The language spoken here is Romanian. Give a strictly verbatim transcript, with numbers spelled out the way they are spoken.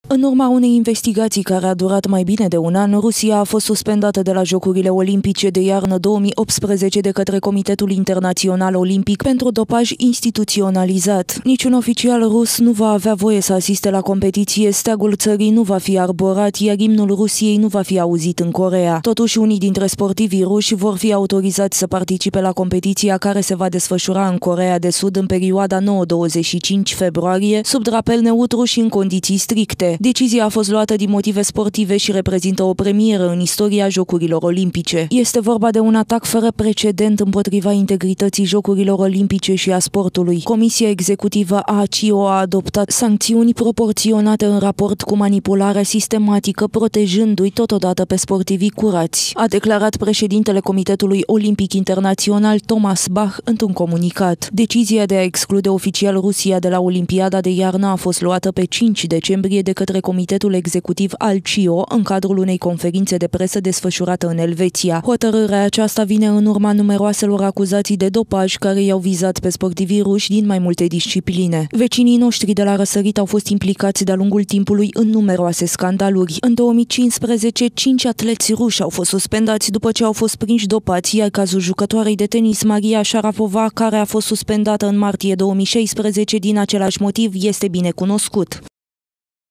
În urma unei investigații care a durat mai bine de un an, Rusia a fost suspendată de la Jocurile Olimpice de iarnă două mii optsprezece de către Comitetul Internațional Olimpic pentru dopaj instituționalizat. Niciun oficial rus nu va avea voie să asiste la competiție, steagul țării nu va fi arborat, iar imnul Rusiei nu va fi auzit în Coreea. Totuși, unii dintre sportivii ruși vor fi autorizați să participe la competiția care se va desfășura în Coreea de Sud în perioada nouă douăzeci și cinci februarie, sub drapel neutru și în condiții stricte. Decizia a fost luată din motive sportive și reprezintă o premieră în istoria Jocurilor Olimpice. Este vorba de un atac fără precedent împotriva integrității Jocurilor Olimpice și a sportului. Comisia executivă a C I O a adoptat sancțiuni proporționate în raport cu manipularea sistematică, protejându-i totodată pe sportivii curați, a declarat președintele Comitetului Olimpic Internațional Thomas Bach într-un comunicat. Decizia de a exclude oficial Rusia de la Olimpiada de iarnă a fost luată pe cinci decembrie de către Comitetul Executiv al C I O în cadrul unei conferințe de presă desfășurată în Elveția. Hotărârea aceasta vine în urma numeroaselor acuzații de dopaj care i-au vizat pe sportivii ruși din mai multe discipline. Vecinii noștri de la răsărit au fost implicați de-a lungul timpului în numeroase scandaluri. În două mii cincisprezece, cinci atleți ruși au fost suspendați după ce au fost prinși dopați, iar cazul jucătoarei de tenis Maria Sharapova, care a fost suspendată în martie două mii șaisprezece din același motiv, este bine cunoscut.